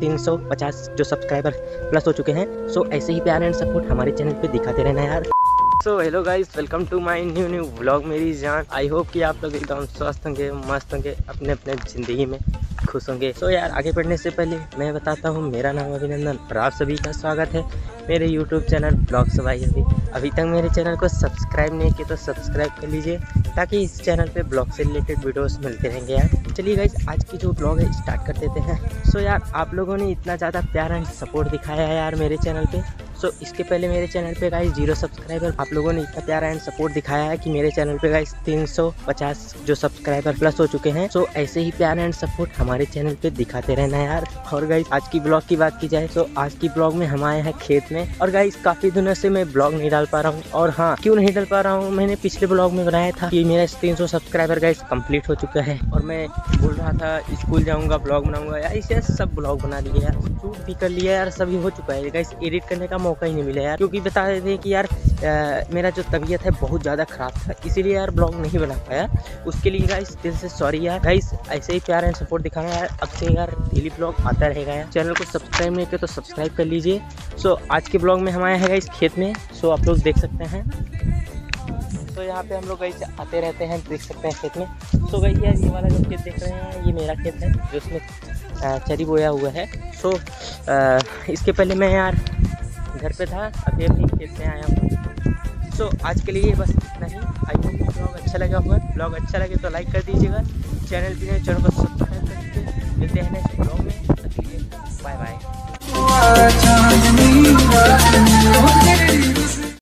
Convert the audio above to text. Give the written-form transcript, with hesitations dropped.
350 जो subscriber plus हो चुके हैं। सो ऐसे ही प्यार एंड सपोर्ट हमारे चैनल पे दिखाते रहना यार। So hello guys, welcome to my new vlog मेरी जान। आई होप कि आप लोग एकदम स्वस्थ होंगे, मस्त होंगे, अपने अपने ज़िंदगी में खुश होंगे। सो यार आगे बढ़ने से पहले मैं बताता हूँ, मेरा नाम अभिनंदन और आप सभी का स्वागत है मेरे यूट्यूब चैनल ब्लॉग्स बाय अभी। अभी तक मेरे चैनल को सब्सक्राइब नहीं किया तो सब्सक्राइब कर लीजिए, ताकि इस चैनल पे ब्लॉग से रिलेटेड वीडियोस मिलते रहेंगे यार। चलिए गाइस, आज की जो ब्लॉग है स्टार्ट कर देते हैं। सो यार आप लोगों ने इतना ज़्यादा प्यार एंड सपोर्ट दिखाया है यार मेरे चैनल पे। सो इसके पहले मेरे चैनल पे गाइस 0 सब्सक्राइबर, आप लोगों ने इतना प्यारा एंड सपोर्ट दिखाया है कि मेरे चैनल पे गाइस 350 जो सब्सक्राइबर प्लस हो चुके हैं। सो ऐसे ही प्यार एंड सपोर्ट हमारे चैनल पे दिखाते रहना यार। और गाइस आज की ब्लॉग की बात की जाए तो आज की ब्लॉग में हम आए हैं खेत में। और गाइस काफी दिनों से मैं ब्लॉग नहीं डाल पा रहा हूँ, और हाँ क्यों नहीं डाल पा रहा हूँ, मैंने पिछले ब्लॉग में बनाया था कि मेरा 300 सब्सक्राइबर गाइस कंप्लीट हो चुका है, और मैं बोल रहा था स्कूल जाऊंगा ब्लॉग बनाऊंगा यार। इसे सब ब्लॉग बना लिए यार, शूट भी कर लिया यार, सभी हो चुका है गाइस। एडिट करने का मौका ही नहीं मिला यार, क्योंकि बता रहे थे कि यार मेरा जो तबीयत है बहुत ज़्यादा ख़राब था, इसीलिए यार ब्लॉग नहीं बना पाया। उसके लिए गाइस दिल से सॉरी यार। गाइस ऐसे ही प्यार एंड सपोर्ट दिखाना यार, अब से यार डेली ब्लॉग आता रहेगा यार। चैनल को सब्सक्राइब नहीं किया तो सब्सक्राइब कर लीजिए। सो आज के ब्लॉग में हम आए हैं गाइस खेत में। सो आप लोग देख सकते हैं, तो यहाँ पे हम लोग गाइस आते रहते हैं, देख सकते हैं खेत में। सो गाइस यार ये वाला जो खेत देख रहे हैं ये मेरा खेत है, जो उसमें चरी बोया हुआ है। सो इसके पहले मैं यार घर पे था, अभी खेत में आया हूँ। सो आज के लिए बस इतना ही। आई होप ब्लॉग अच्छा लगा हुआ। ब्लॉग अच्छा लगे तो लाइक कर दीजिएगा, चैनल को सब्सक्राइब कर दीजिए। मिलते हैं नेक्स्ट ब्लॉग में, बाय बाय।